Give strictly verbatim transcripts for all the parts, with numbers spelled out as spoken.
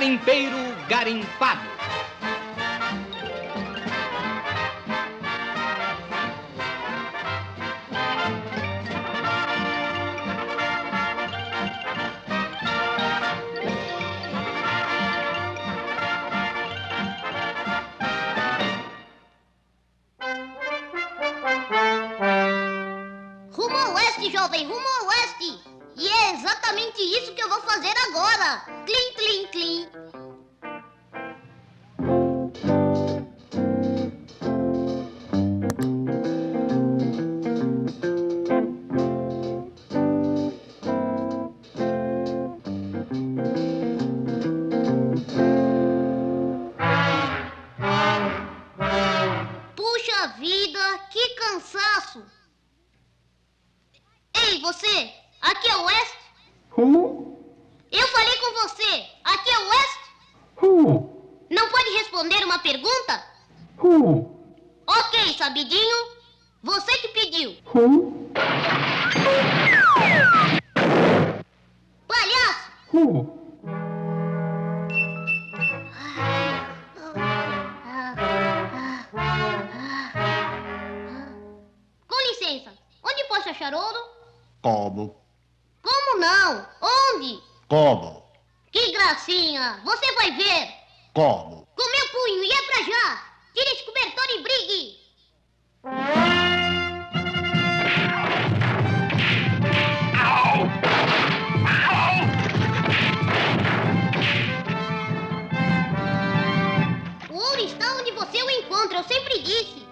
garimpeiro garimpado. Rumo ao oeste, jovem, rumo ao oeste. E é exatamente isso que eu vou fazer agora. Clim, clim, clim. Puxa vida, que cansaço. Ei, você, aqui é o oeste? Who? Eu falei com você, aqui é o oeste? Who? Não pode responder uma pergunta? Who? Ok, sabidinho, você que pediu. Who? Palhaço! Who? Com licença, onde posso achar ouro? Como? Como não? Onde? Como? Que gracinha! Você vai ver! Como? Com meu punho, e é pra já! Tire esse cobertor e brigue! O ouro está onde você o encontra, eu sempre disse!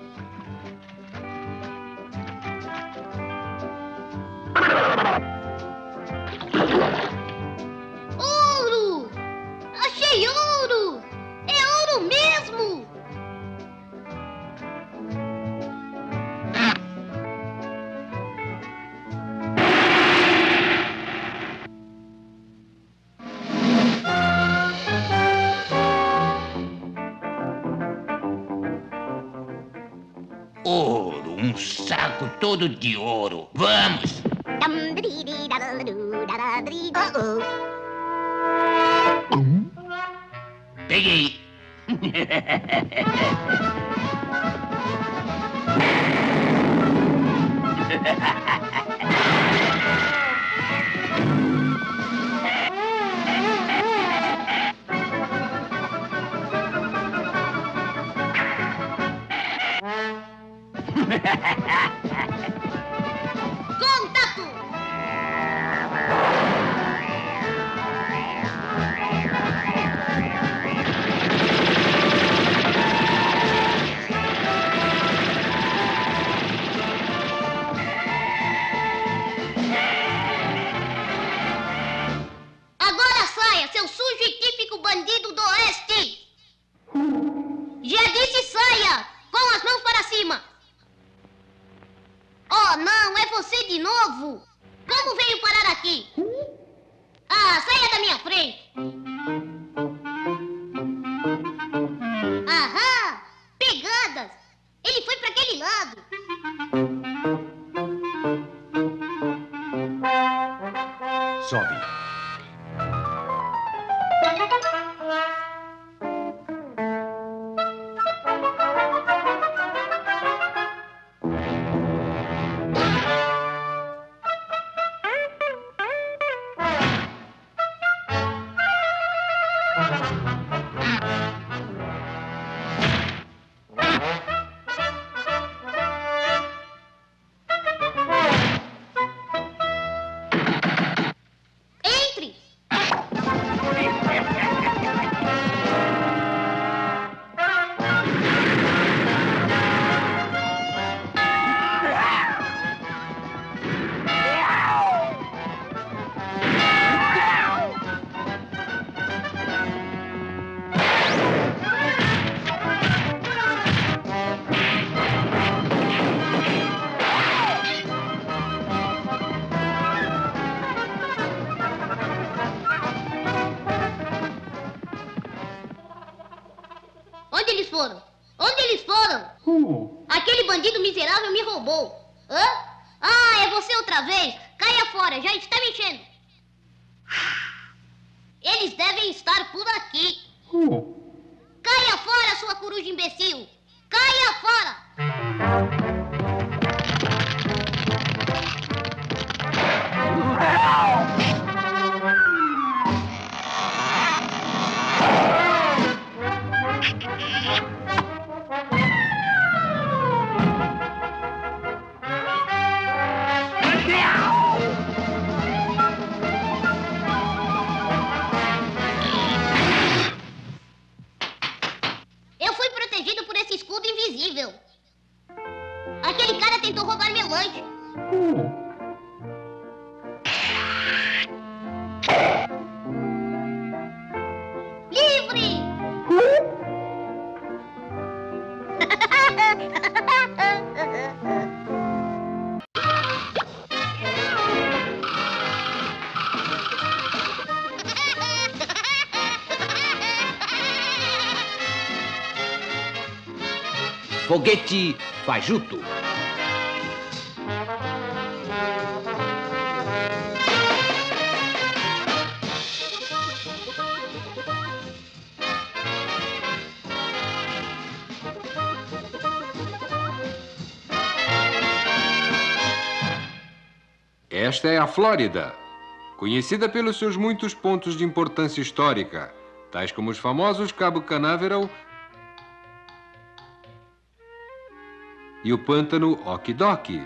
Ouro! Achei ouro! É ouro mesmo! Ouro, um saco todo de ouro. Vamos! Peguei! Contato! Agora saia, seu sujo e típico bandido do oeste! Já disse saia! Com as mãos para cima! Oh, não, é você de novo! Como veio parar aqui? Ah, saia da minha frente! Aham! Pegadas! Ele foi para aquele lado! Sobe. Entre! Onde eles foram? Onde eles foram? Who? Aquele bandido miserável me roubou. Hã? Ah, é você outra vez? Caia fora, já está me enchendo. Eles devem estar por aqui. Who? Caia fora, sua coruja imbecil! Caia fora! Eu fui protegido por esse escudo invisível. Aquele cara tentou roubar meu lanche. Who? Livre! Foguete fajuto. Esta é a Flórida, conhecida pelos seus muitos pontos de importância histórica, tais como os famosos Cabo Canaveral e o pântano Okidok.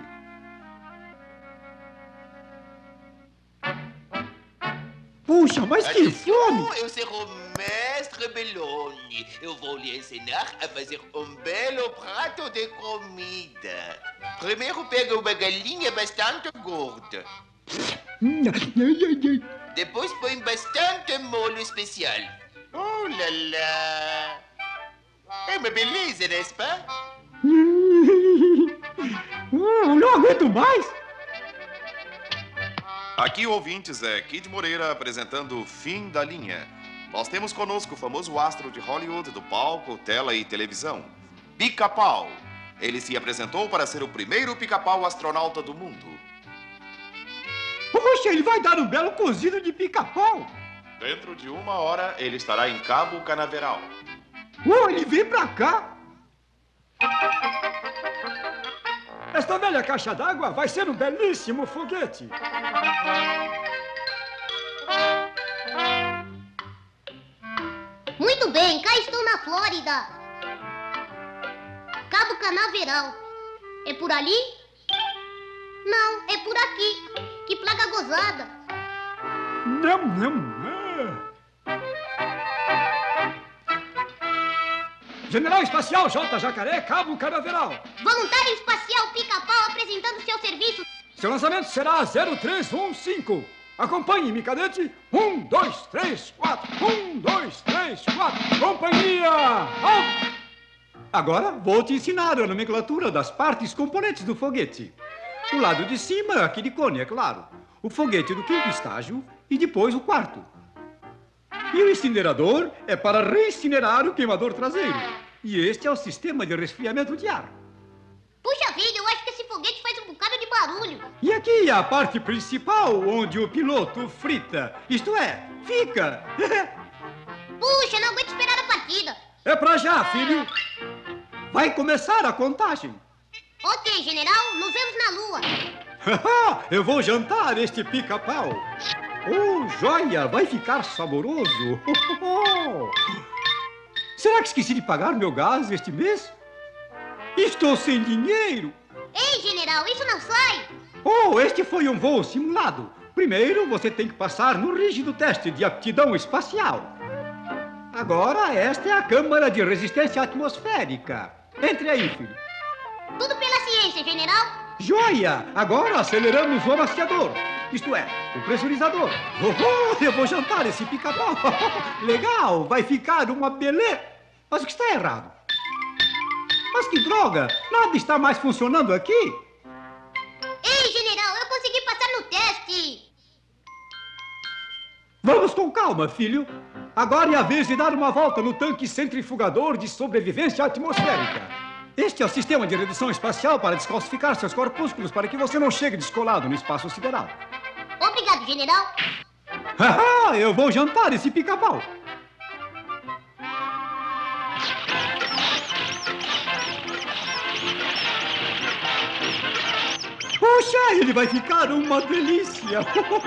Puxa, mas que fome! Eu serei o mestre Belloni. Eu vou lhe ensinar a fazer um belo prato de comida. Primeiro pega uma galinha bastante gorda. Depois põe bastante molho especial. Oh lá lá! É uma beleza, n'est-ce pas? Hum, não aguento mais! Aqui, ouvintes, é Kid Moreira apresentando Fim da Linha. Nós temos conosco o famoso astro de Hollywood do palco, tela e televisão, Pica-Pau. Ele se apresentou para ser o primeiro pica-pau astronauta do mundo. Poxa, ele vai dar um belo cozido de pica-pau! Dentro de uma hora, ele estará em Cabo Canaveral. Oh, ele vem pra cá! Esta velha caixa d'água vai ser um belíssimo foguete! Muito bem, cá estou na Flórida. Cabo Canaveral. É por ali? Não, é por aqui. Que plaga gozada. Não, não, não. General Espacial J. Jacaré, Cabo Canaveral. Voluntário Espacial Pica-Pau apresentando seu serviço. Seu lançamento será zero três um cinco. Acompanhe-me, cadete. Um, dois, três, quatro. Um, dois, três, quatro. Companhia! Alto! Agora vou te ensinar a nomenclatura das partes componentes do foguete. O lado de cima, aquele cone, é claro. O foguete do quinto estágio e depois o quarto. E o incinerador é para reincinerar o queimador traseiro. E este é o sistema de resfriamento de ar. Puxa vida, eu acho que esse foguete faz um bocado de barulho. E aqui a parte principal, onde o piloto frita. Isto é, fica. Puxa, não aguento esperar a partida. É pra já, filho. Vai começar a contagem. Ok, general, nos vemos na Lua. Eu vou jantar este pica-pau. Oh, joia, vai ficar saboroso. Será que esqueci de pagar meu gás este mês? Estou sem dinheiro. Ei, general, isso não sai. Oh, este foi um voo simulado. Primeiro, você tem que passar no rígido teste de aptidão espacial. Agora, esta é a câmara de resistência atmosférica. Entre aí, filho. Tudo pela ciência, general. Joia! Agora aceleramos o amaciador. Isto é, o pressurizador. Oh, eu vou jantar esse pica-pau. Legal, vai ficar uma beleza. Mas o que está errado? Mas que droga! Nada está mais funcionando aqui. Ei, general, eu consegui passar no teste. Vamos com calma, filho. Agora é a vez de dar uma volta no tanque centrifugador de sobrevivência atmosférica. Este é o sistema de redução espacial para descalcificar seus corpúsculos para que você não chegue descolado no espaço sideral. Obrigado, general. Ah, eu vou jantar esse pica-pau. Puxa, ele vai ficar uma delícia.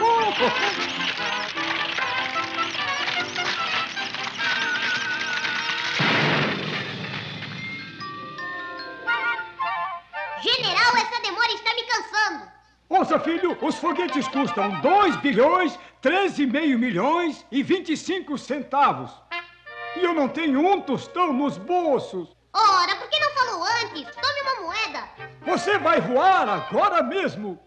General, essa demora está me cansando. Ouça, filho, os foguetes custam dois bilhões, treze e meio milhões e vinte e cinco centavos. E eu não tenho um tostão nos bolsos. Ora, por que não falou antes? Tome uma moeda. Você vai voar agora mesmo.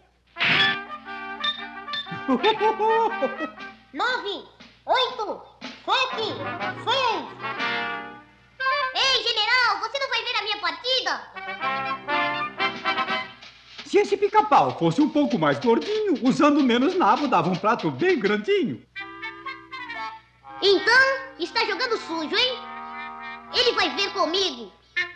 Nove, oito, sete, seis. Ei, general, você não vai ver a minha partida? Se esse pica-pau fosse um pouco mais gordinho, usando menos nabo, dava um prato bem grandinho. Então, está jogando sujo, hein? Ele vai ver comigo.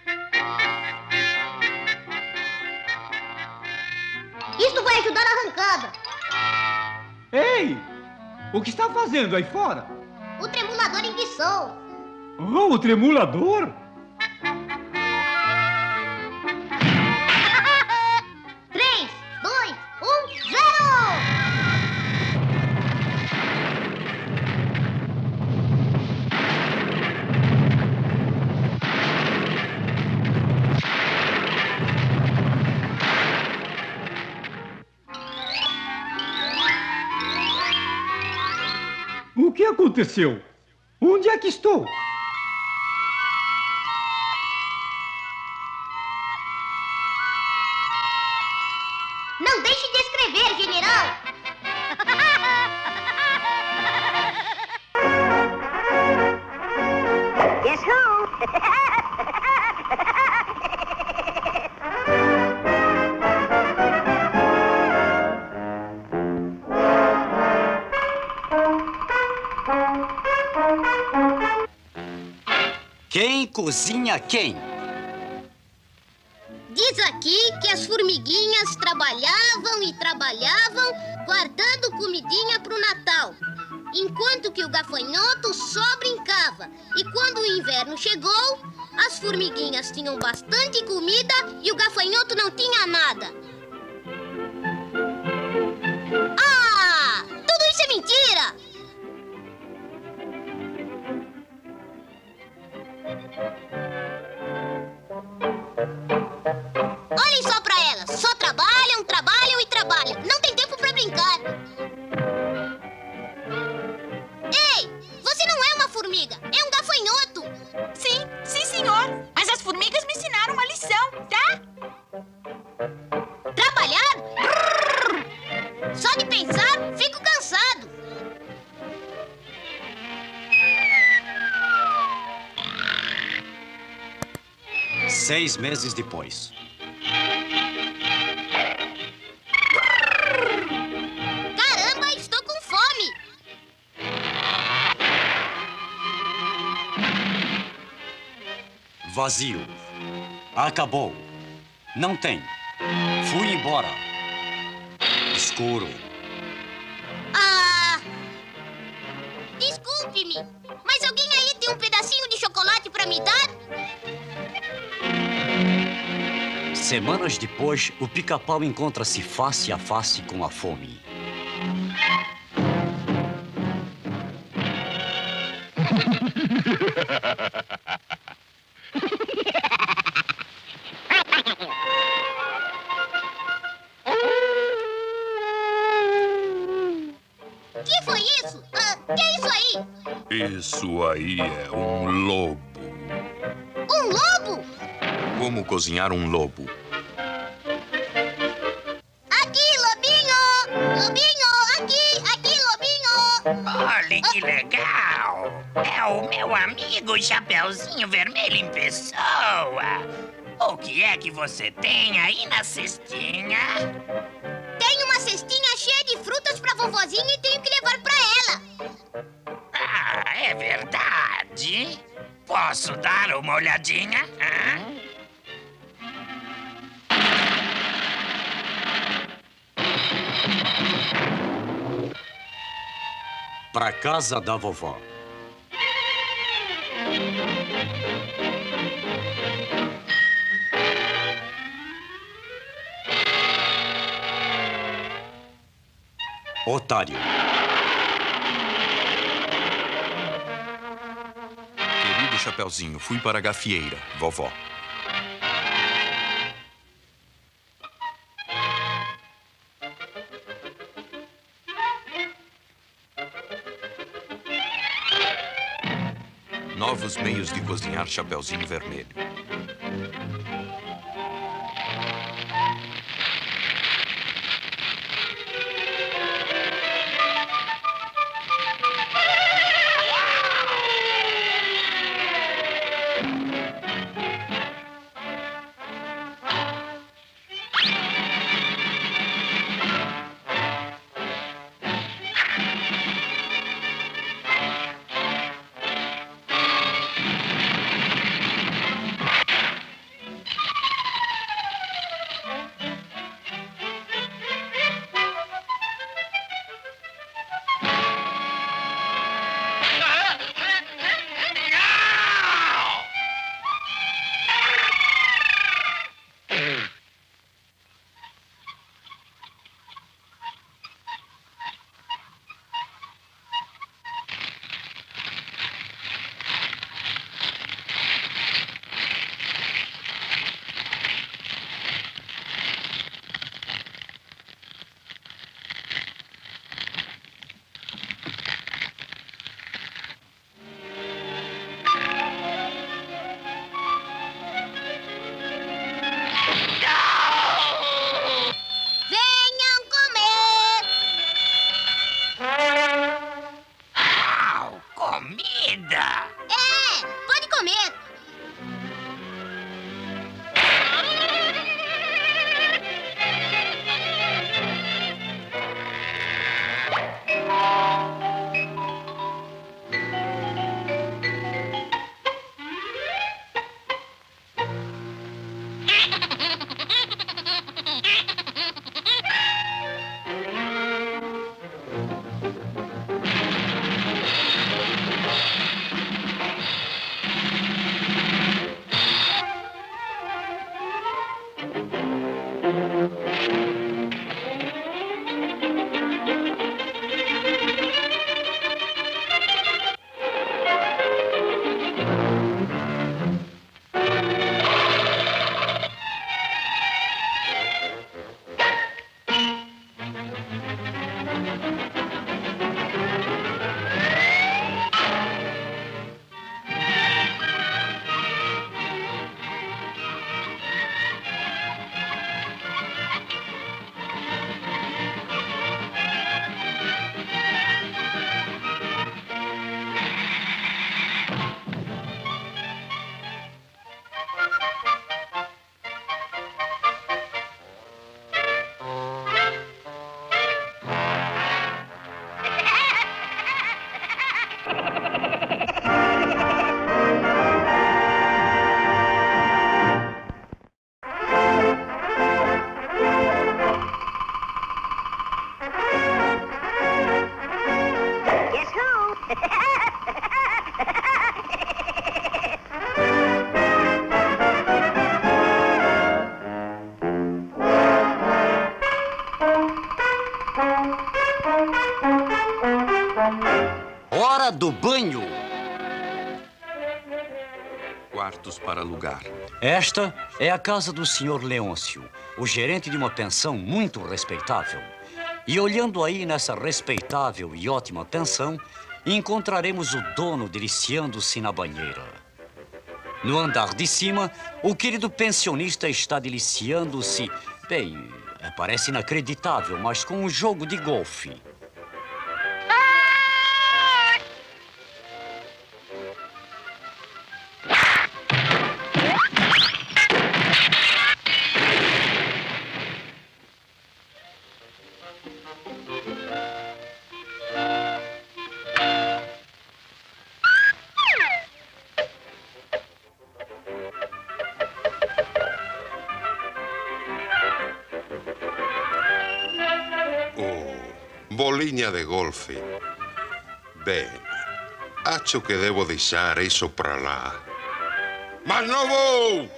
Isto vai ajudar a arrancada. Ei, o que está fazendo aí fora? O tremulador em missão. Oh, o tremulador? Três, dois, um, zero! O que aconteceu? Onde é que estou? Não deixe de escrever, general! Guess who? Quem cozinha quem? Diz aqui que as formiguinhas trabalhavam e trabalhavam guardando comidinha pro Natal, enquanto que o gafanhoto só brincava. E quando o inverno chegou, as formiguinhas tinham bastante comida e o gafanhoto não tinha nada. Ah! Tudo isso é mentira! Olhem só pra elas. Só trabalham, trabalham e trabalham. Não tem tempo pra brincar. Ei, você não é uma formiga. É um gafanhoto. Sim, sim, senhor. Mas as formigas me ensinaram uma lição, tá? Trabalhar? Brrr. Só de pensar, fico cansado. Seis meses depois. Caramba, estou com fome. Vazio. Acabou. Não tem. Fui embora. Escuro. Ah... Desculpe-me, mas alguém aí tem um pedacinho de chocolate pra me dar? Semanas depois, o pica-pau encontra-se face a face com a fome. Que foi isso? Ah, que é isso aí? Isso aí é um lobo. Um lobo? Como cozinhar um lobo? Aqui, lobinho! Lobinho, aqui, aqui, lobinho! Olha que legal! É o meu amigo Chapeuzinho Vermelho em pessoa. O que é que você tem aí na cestinha? Tenho uma cestinha cheia de frutas pra vovozinha e tenho que levar pra ela. Ah, é verdade? Posso dar uma olhadinha? Hã? Pra casa da vovó. Otário. Querido Chapeuzinho, fui para a gafieira, vovó. Novos meios de cozinhar Chapeuzinho Vermelho. Hora do banho. Quartos para alugar. Esta é a casa do senhor Leôncio, o gerente de uma pensão muito respeitável. E olhando aí nessa respeitável e ótima pensão, encontraremos o dono deliciando-se na banheira. No andar de cima, o querido pensionista está deliciando-se, bem, parece inacreditável, mas com um jogo de golfe. Bolinha de golfe. Bene. Acho que devo deixar isso pra lá. Mas não vou!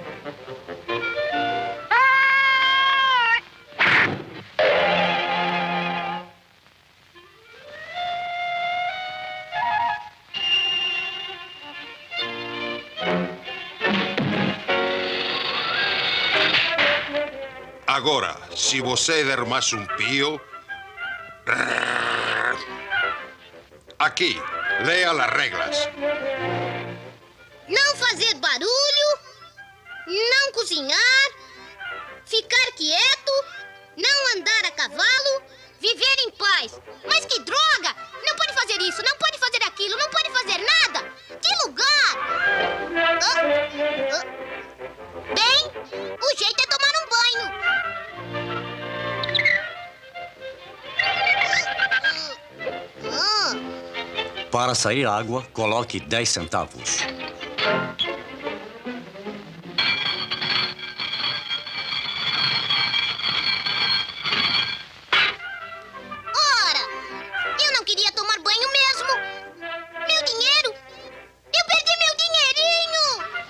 Agora, se você der mais um pio... Aqui, leia as regras. Não fazer barulho, não cozinhar, ficar quieto, não andar a cavalo, viver em paz. Mas que droga! Não pode fazer isso, não pode fazer aquilo, não pode fazer nada! Que lugar! Ah, ah. Bem, o jeito é tomar um banho. Para sair água, coloque dez centavos. Ora, eu não queria tomar banho mesmo. Meu dinheiro! Eu perdi meu dinheirinho!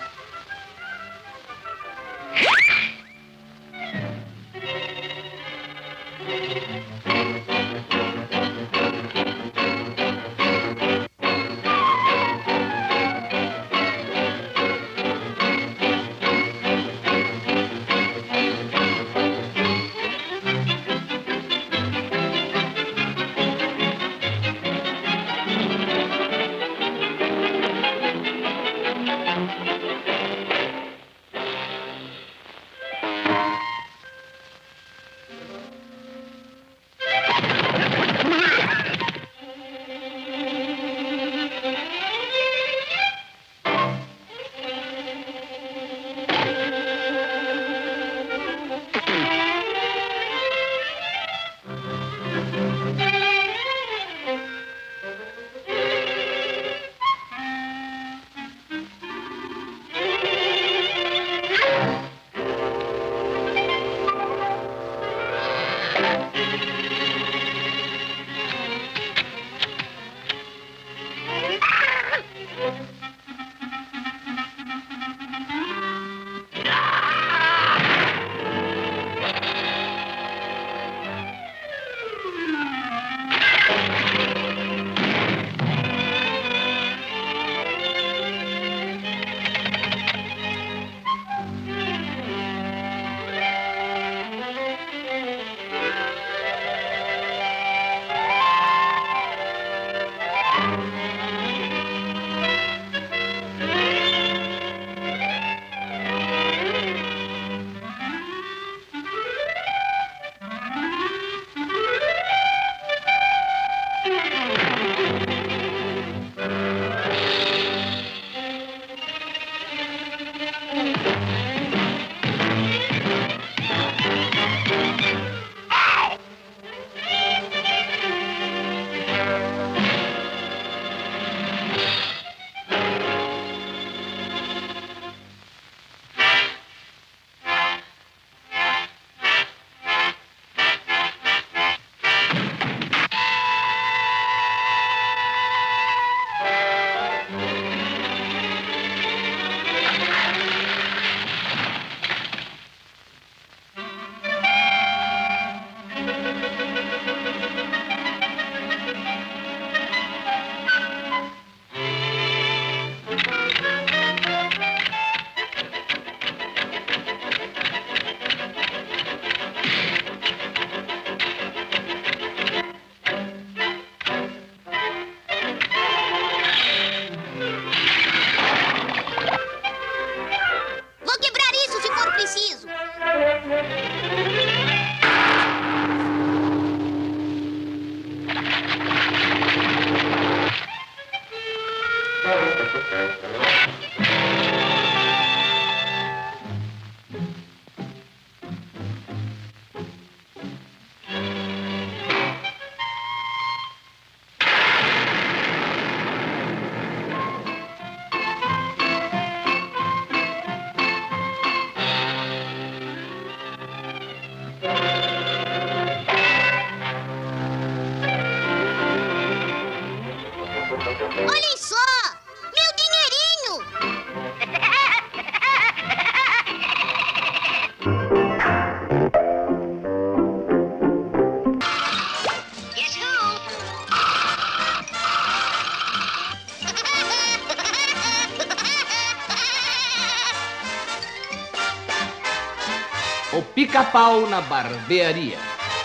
O Pica-Pau na barbearia.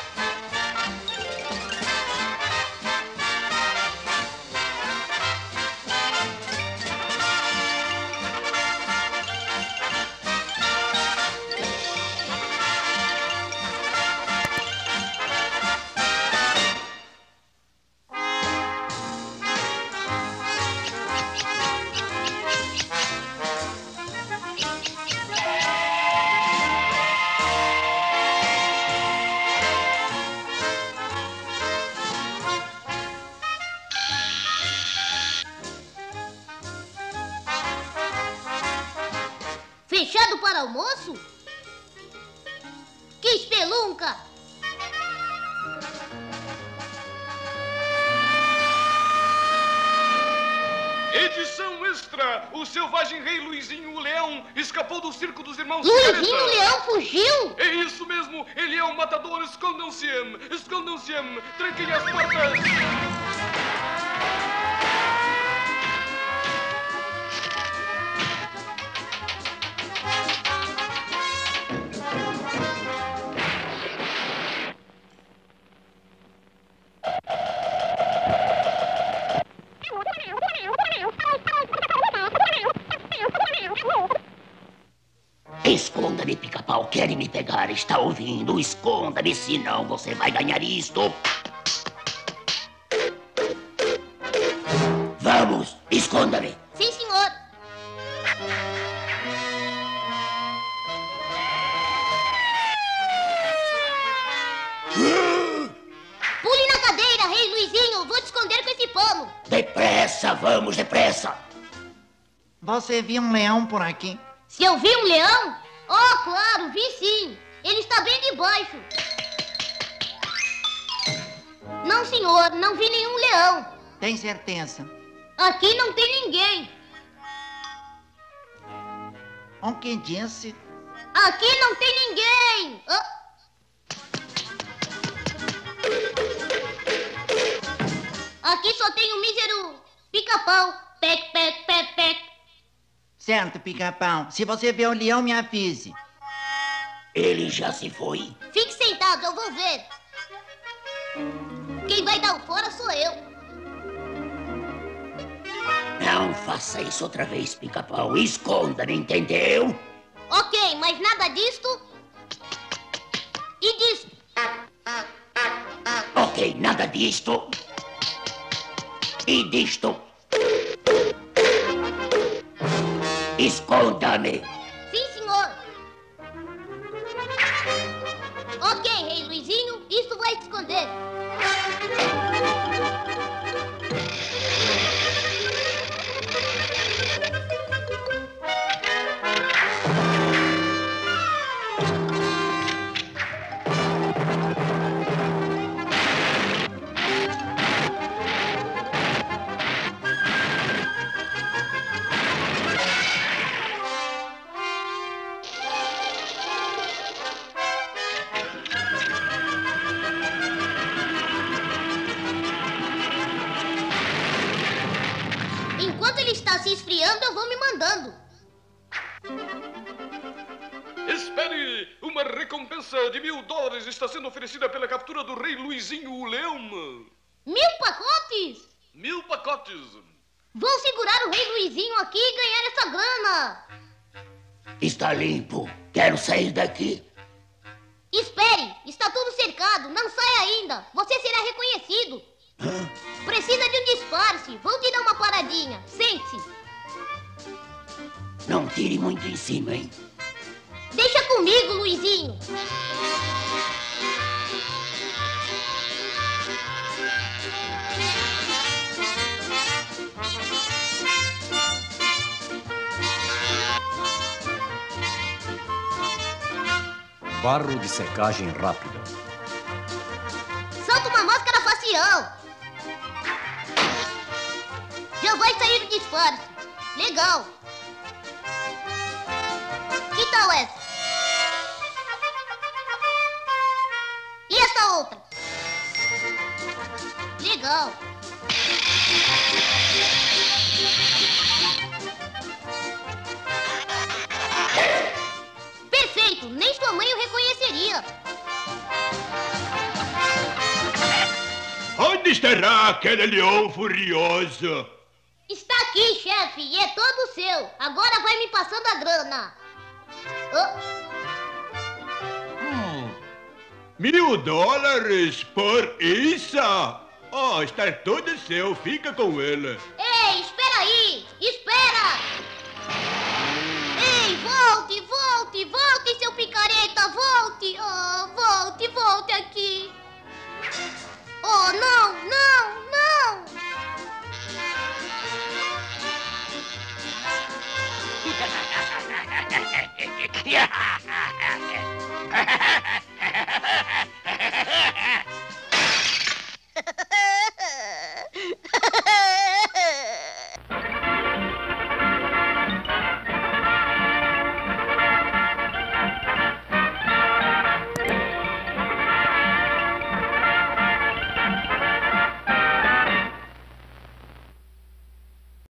Fechado para almoço? Que espelunca! Edição extra! O selvagem rei Luizinho o Leão escapou do circo dos irmãos Luizinho Careta. o Leão fugiu? É isso mesmo! Ele é um matador! Escondam-se! Escondam-se! Tranquem as portas! Esconda-me, Pica-Pau. Querem me pegar. Está ouvindo? Esconda-me, senão você vai ganhar isto. Vamos, esconda-me. Sim, senhor. Pule na cadeira, rei Luizinho. Vou te esconder com esse pano. Depressa, vamos, depressa. Você viu um leão por aqui? Se eu vi um leão? Oh, claro, vi sim. Ele está bem debaixo. Não, senhor, não vi nenhum leão. Tem certeza? Aqui não tem ninguém. O que disse? Aqui não tem ninguém. Oh. Aqui só tem um mísero Pica-Pau. Pec, pec, pec, pec. Certo, Pica-Pau. Se você vê o leão, me avise. Ele já se foi? Fique sentado, eu vou ver. Quem vai dar o fora sou eu. Não faça isso outra vez, Pica-Pau. Esconda-me, entendeu? Ok, mas nada disto e disto. Ok, nada disto e disto. Esconda-me. Sim, senhor. Ok, rei Luizinho, isso vai te esconder. Enquanto ele está se esfriando, eu vou me mandando. Espere! Uma recompensa de mil dólares está sendo oferecida pela captura do rei Luizinho o Leão. Mil pacotes? Mil pacotes. Vou segurar o rei Luizinho aqui e ganhar essa grana. Está limpo. Quero sair daqui. Espere, está tudo cercado. Não saia ainda. Você será reconhecido. Hã? Precisa de um disfarce. Vou te dar uma paradinha. Sente-se. Não tire muito em cima, hein? Deixa comigo, Luizinho. Barro de secagem rápida. Solta uma máscara facial. Já vai sair o disfarce. Legal. Que tal essa? E essa outra? Legal. Perfeito. jeito, nem sua mãe o reconheceria. Onde estará aquele leão furioso? Está aqui, chefe, e é todo seu. Agora vai me passando a grana. Oh. Mil dólares por isso? Oh, está todo seu, fica com ele.